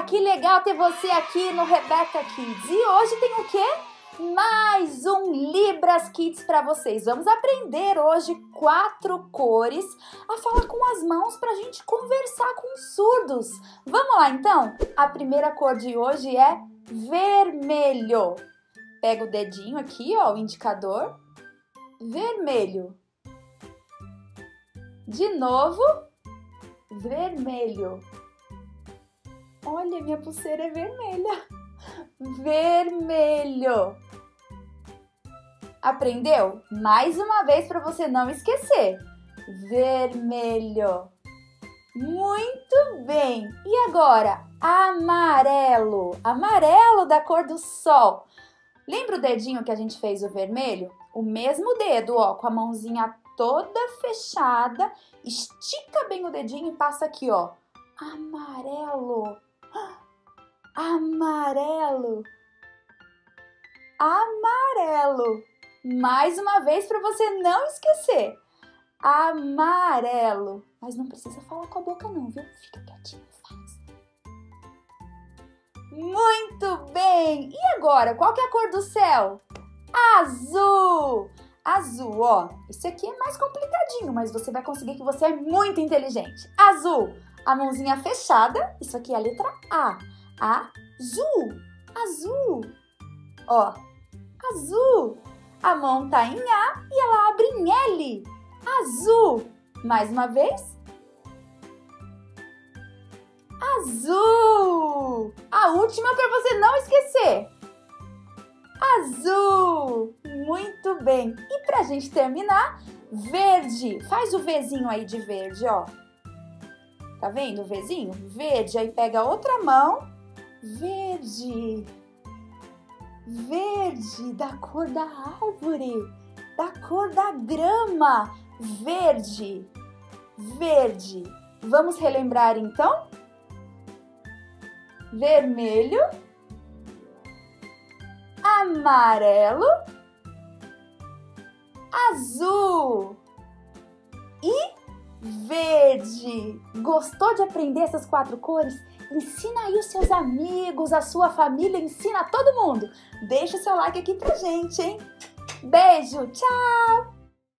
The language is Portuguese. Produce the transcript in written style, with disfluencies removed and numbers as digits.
que legal ter você aqui no Rebeca Kids. E hoje tem o quê? Mais um Libras Kids para vocês. Vamos aprender hoje 4 cores a falar com as mãos para a gente conversar com os surdos. Vamos lá então? A primeira cor de hoje é vermelho. Pega o dedinho aqui, ó, o indicador. Vermelho. De novo, vermelho. Olha, minha pulseira é vermelha. Vermelho. Aprendeu? Mais uma vez para você não esquecer. Vermelho. Muito bem. E agora, amarelo. Amarelo da cor do sol. Lembra o dedinho que a gente fez o vermelho? O mesmo dedo, ó, com a mãozinha toda fechada. Estica bem o dedinho e passa aqui, ó. Amarelo. Amarelo. Amarelo. Mais uma vez para você não esquecer. Amarelo. Mas não precisa falar com a boca não, viu? Fica quietinho e faz. Muito bem. E agora, qual que é a cor do céu? Azul. Azul, ó. Esse aqui é mais complicadinho, mas você vai conseguir que você é muito inteligente. Azul. A mãozinha fechada. Isso aqui é a letra A. Azul. Azul. Ó. Azul. A mão tá em A e ela abre em L. Azul. Mais uma vez. Azul. A última para você não esquecer. Azul. Muito bem. E pra gente terminar, verde. Faz o Vzinho aí de verde, ó. Tá vendo o Vzinho? Verde. Aí pega a outra mão. Verde. Verde da cor da árvore, da cor da grama. Verde. Verde. Vamos relembrar então? Vermelho, amarelo, azul e verde. Gostou de aprender essas 4 cores? Ensina aí os seus amigos, a sua família, ensina todo mundo. Deixa o seu like aqui pra gente, hein? Beijo, tchau!